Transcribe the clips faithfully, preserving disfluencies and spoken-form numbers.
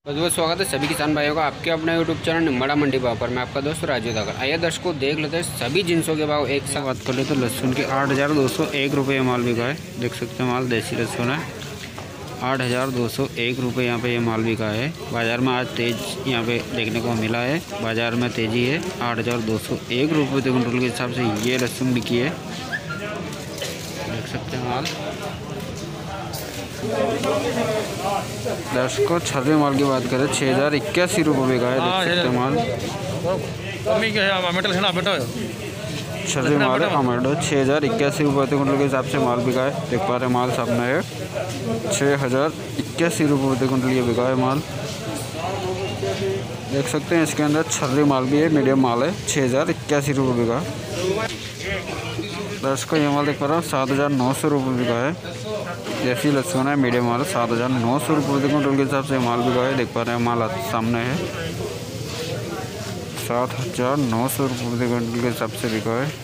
बहुत बहुत स्वागत है सभी किसान भाइयों का आपके अपने यूट्यूब चैनल निम्बाड़ा मंडी भाव पर। मैं आपका दोस्त राजू दागर। आइए दर्शकों देख लेते हैं सभी जिनसों के भाव एक साथ। बात कर ले तो लहसुन के आठ हज़ार दो सौ एक रुपये माल बिका है। देख सकते हैं माल देसी लहसुन है, आठ हज़ार दो सौ एक रुपये यहाँ पे ये माल बिका है। बाज़ार में आज तेज़ यहाँ पे देखने को मिला है, बाज़ार में तेज़ी है। आठ हज़ार दो सौ एक रुपये प्रति कुंटल के हिसाब से ये लहसुन बिकी है। देख सकते हैं माल। दर्शकों छर्रे माल की बात करें छः हज़ार इक्यासी रुपये बिका है। देख सकते हैं माल छर्रे माल है टमाटो छः हज़ार इक्यासी रुपये प्रति कुंटल के हिसाब से माल बिका है। देख पा रहे माल सामने है, छः हज़ार इक्यासी रुपये प्रति कुंटल ये बिका है माल। देख सकते हैं इसके अंदर छर्रे माल भी है, मीडियम माल है, छः हज़ार इक्यासी रुपये बिका। दर्शकों ये माल देख पा रहा हूँ सात हज़ार नौ सौ रुपये बिका है। देसी लहसुन है, मीडियम माल, सात हज़ार नौ सौ रुपये प्रति कुंटल के हिसाब से माल बिका है। देख पा रहे हैं माल सामने है, सात हज़ार नौ सौ रुपये प्रति कुंटल के हिसाब से बिका है।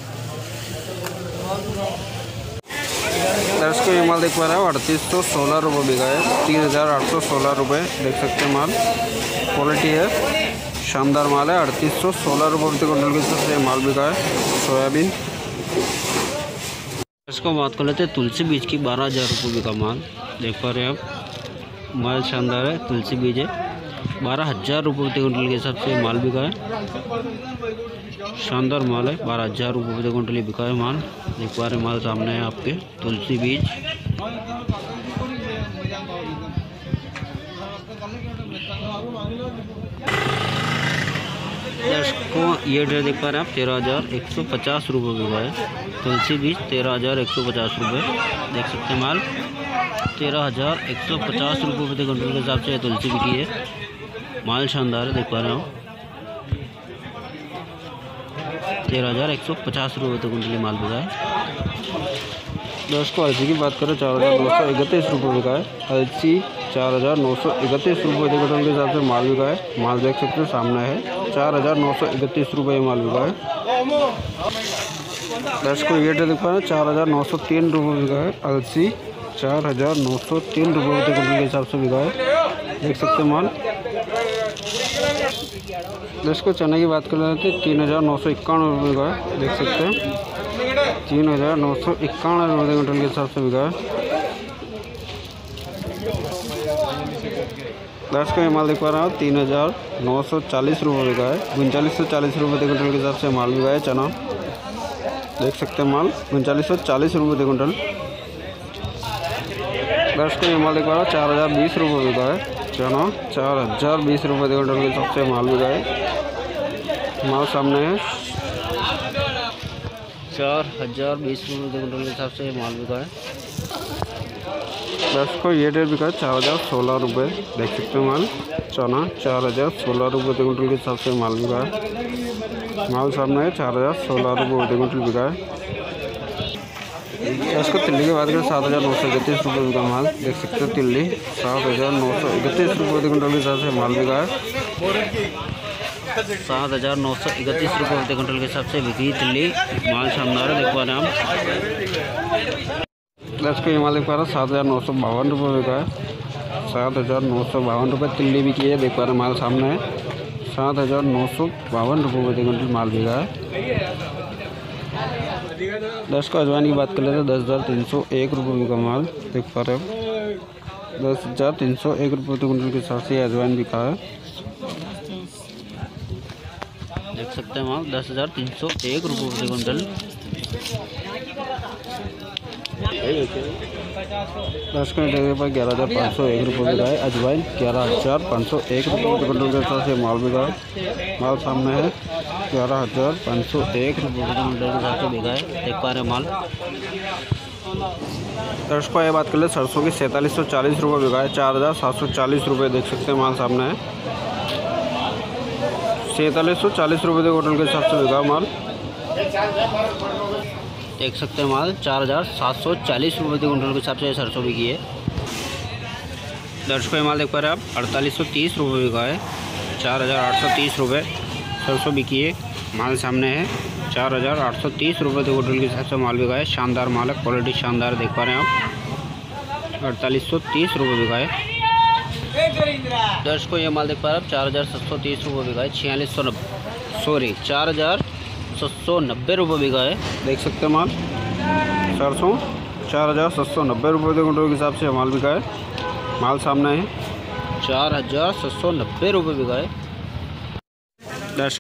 दर्शकों ये माल देख पा रहे हो अड़तीस सौ सोलह रुपये बिका है, तीन हज़ार आठ सौ सोलह रुपये। देख सकते हैं माल क्वालिटी है, शानदार माल है। अड़तीस सौ सोलह रुपये प्रति कुंटल के हिसाब से माल बिका है। सोयाबीन इसको बात कर लेते हैं तुलसी बीज की बारह हज़ार रुपये बिका माल। देख पा रहे हैं आप माल शानदार है, तुलसी बीज है, बारह हज़ार रुपये प्रति कुंटल के हिसाब से माल बिका है। शानदार माल है, बारह हज़ार रुपये प्रति कुंटल बिका है माल। देख पा रहे माल सामने है आपके तुलसी बीज। दर्शकों ये डेट देख पा रहे हैं आप तेरह हज़ार एक सौ पचास रुपये बिका है। तुलसी बीज तेरह हज़ार एक सौ पचास रुपये। देख सकते हैं माल तेरह हज़ार एक सौ पचास रुपये प्रति कुंटल के हिसाब से तुलसी बिकी है। माल शानदार है, देख पा रहे हो तेरह हज़ार एक सौ पचास रुपये प्रति कुंटल माल बिका है। दोस्तों अलसी की बात करें चार हज़ार दो सौ इकतीस रुपये बिका है। अलसी चार हज़ार नौ सौ इकतीस रुपये प्रति कुंटल के हिसाब से माल बिका है। माल देख सकते हैं सामने है, चार हज़ार नौ सौ इकतीस रुपये माल बिका है। दर्शकों ये देख पा रहे हैं चार हज़ार नौ सौ तीन रुपये बिका है। अलसी चार हज़ार नौ सौ तीन रुपये प्रति कुंटल के हिसाब से बिका है। देख सकते हैं माल। दर्शकों चने की बात कर रहे थे तीन हज़ार नौ सौ इक्यानवे रुपये बिका है। देख सकते हैं तीन हज़ार नौ सौ इक्यानवे रुपये कुंटल के हिसाब से बिका है। दर्शकों ये माल देख पा रहा हूँ तीन हज़ार नौ सौ चालीस रुपये बिका है। उनचालीस सौ चालीस रुपये कुंटल के हिसाब से माल बिका है। चना देख सकते हैं माल उनचालीस सौ चालीस रुपये प्रति कुंटल। दर्शकों ये माल देख पा रहा हूँ चार हज़ार बीस रुपये बिका है। चना चार हज़ार बीस रुपये प्रति कुंटल के हिसाब से माल बिका है। माल सामने है, चार हज़ार बीस रुपये प्रति कुंटल के हिसाब से माल बिका है। दर्शकों ये डेट बिका है चार हज़ार सोलह रुपये। देख सकते हैं माल चना चार हज़ार सोलह रुपये प्रति कुंटल के हिसाब से माल बिका है। माल सामने है, चार हज़ार सोलह रुपये प्रति कुंटल बिका है। दर्शकों तिल्ली की बात करें सात हज़ार नौ सौ इकतीस रुपये बिका माल। देख सकते हैं तिल्ली सात हज़ार नौ सौ इकतीस रुपये प्रति कुंटल के हिसाब से माल बिका है। सात हज़ार नौ सौ इकतीस रुपये प्रति कुंटल के हिसाब से बिकी तिल्ली। माल शानदार है, देख पा रहे हैं हम। दर्शकों ये माल देख पा रहा है सात हज़ार नौ सौ बावन रुपये बिका है। सात हज़ार नौ सौ बावन रुपये तिल्ली भी की है। देख पा रहे हैं माल सामने है, सात हज़ार नौ सौ बावन रुपये प्रति कुंटल माल बिका है। दर्शकों अजवाइन की बात कर लेते हैं दस हज़ार तीन सौ एक रुपये बिका माल। देख पा रहे हो दस हज़ार तीन सौ एक रुपये प्रति कुंटल के हिसाब से अजवाइन बिका है। देख सकते हैं माल दस हज़ार तीन सौ एक रुपये प्रति कुंटल। दर्शकों जगह पर ग्यारह हज़ार पाँच सौ एक रुपये बिका है। अजवाइन ग्यारह हज़ार पाँच सौ एक रुपये प्रति कुंटल के हिसाब से माल बिका है। माल सामने है, ग्यारह हज़ार पाँच सौ एक रुपये प्रति कुंटल के हिसाब से बिका है। देख पा रहे हैं माल। दर्शकों ये बात कर ले सरसों की सैंतालीस सौ चालीस रुपये बिका है। चार हज़ार सात सौ चालीस रुपये देख सकते हैं माल सामने है, सैंतालीस सौ चालीस रुपये प्रति कुंटल के हिसाब से बिका माल। देख सकते हैं माल चार हज़ार सात सौ चालीस रुपये प्रति कुंटल के हिसाब से सरसों बिकी है। दर्शकों ये माल देख पा रहे हैं आप अड़तालीस सौ तीस रुपये बिका है। चार हज़ार आठ सौ तीस रुपये सरसों बिकी है। माल सामने है, चार हज़ार आठ सौ तीस रुपये प्रति कुंटल के हिसाब से माल बिका है। शानदार माल है, क्वालिटी शानदार देख पा रहे हैं आप। अड़तालीस सौ तीस रुपये बिका है। दर्शकों ये माल देख पा रहे हैं आप, चार हज़ार सात सौ तीस रुपये बिका है। छियालीस सौ नब्बे सॉरी चार हज़ार सात सौ नब्बे रुपये बिका है। देख सकते हैं माल सरसों चार हज़ार सात सौ नब्बे रुपये प्रति क्विंटल के हिसाब से माल बिका है। माल सामने है, चार हज़ार सात सौ नब्बे रुपये बिका है।